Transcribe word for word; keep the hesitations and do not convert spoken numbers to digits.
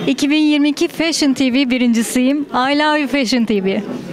iki bin yirmi iki Fashion T V birincisiyim. I love you Fashion T V.